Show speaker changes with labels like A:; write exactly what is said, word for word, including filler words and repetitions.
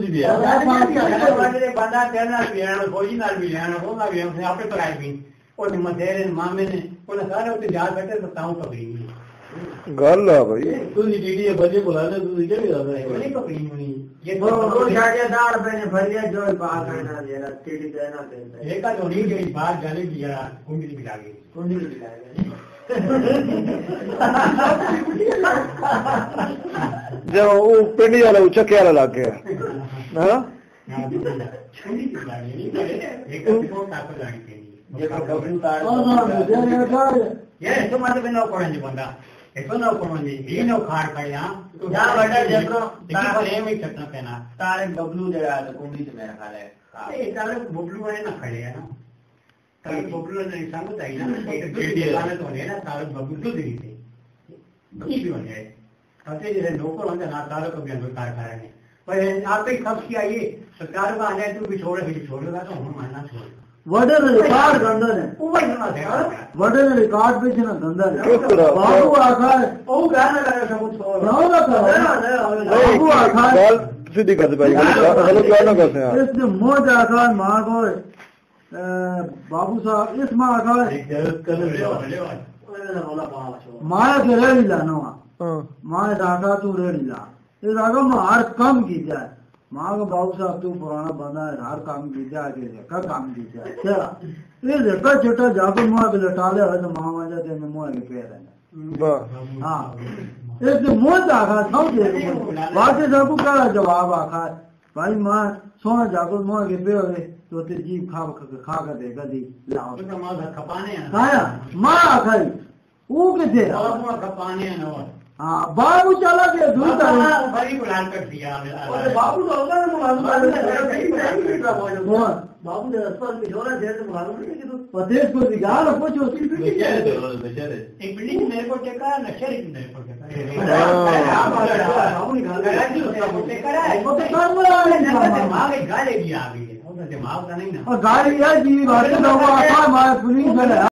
A: ਤੁਸੀਂ ਵੀ ਆ ਬੰਦਾ ਕਹਿਣਾ ਵੀ ਆਣਾ ਕੋਈ ਨਾਲ ਵੀ ਆਣਾ ਹੋਗਾ ਵੀ ਹਮ ਆਪੇ तो राय भी और मधेरे मामे ने उन्हें सारे ਉੱਤੇ ਜਾ ਬੈਠੇ ਤਾਂ ਤਾਉ ਪਕੜੀ
B: ਗੱਲ ਆ ਭਾਈ
A: ਤੁਸੀਂ ਡੀਡੀ ਦੇ ਬੱਜੇ ਬੁਲਾ ਲੈ ਤੁਸੀਂ ਕਿਹੜੀ ਗੱਲ ਹੈ ਨਹੀਂ ਪਕੜੀ ਹੋਣੀ ये तो वो जाके दाल मैंने भरिया जो बात करना जरा टीडी देना देता है का जो नहीं गई बात जाने की जरा कुंडी भी लागे कुंडी भी लागे
B: जो वो पिंडी वाला चक्के वाला लग गया हां
A: कुंडी भी लागे एक तो काको लागे ये तो गबरू तार ये तो मतलब न पड़े बंदा eso no como ni y no खार खाया तो या बड़ा देखो तार में ही चटना पहना तारे बबलू दे रहा तो कुंडी से मेरा खा ले ए तारे बबलू है ना खड़े है ना तारे बबलू ने समझ आई ना एक वीडियो लाने तो है ना तारे बबलू तो दी थी ये भी होने है कहते जैसे नौकर होते ना तारे को भी अंदर कार खा रहे पर आप ही खप किया ये सरकार का आ जाए तो भी छोड़े भी छोड़ेगा तो हम मानना छोड़
C: वडे रिकॉर्ड धंधा है वडे रिकॉर्ड पे ना धंधा है बाबू आखा है
A: ओ गाना लगा सब कुछ
C: ना ना कर बाबू आखा है
B: गल सीधी कर दे भाई गलत क्या ना करते हैं
C: इसने मोज आखा है मां को बाबू साहब इस मां आखा है मां के रेडी लानो मां दादा तू रेडी ला ये दादा मार कम की जाए माँ को बाबू साहब तू पुराना बंदा है हर काम की जाए का काम की जाए क्या ये देखा छोटा जाकर मुँह के लटा ले तो माँ वहाँ जाते हैं मुँह के पैर है हाँ इसने मुँह आखा समझे बाकी सबको क्या जवाब आखा भाई माँ सोना जाकर मुँह के पैर तो तेरी जीप खा खा कर देगा दी लाओ खाया माँ आखा वो के थे
A: खपाने
C: हाँ बाबू चला गया दूर
A: बड़ी बुलान कर दिया
C: बाबू तो होगा ना मालूम
A: बाबू ने अस्पताल में जोड़ा दे तो मालूम नहीं कि तू
C: प्रदेश को दिगार कुछ होती
A: बेचारे बेचारे एक बिल्डिंग मेरे को चेक करा नशे मेरे को चेक करा बाबू ने गाला की उसको चेक करा वो तो कर रहा है मां के गाले भी आ गई है वो दिमाग का नहीं ना
C: गाड़ी है जी बात तो हुआ था हमारे पुलिस वाले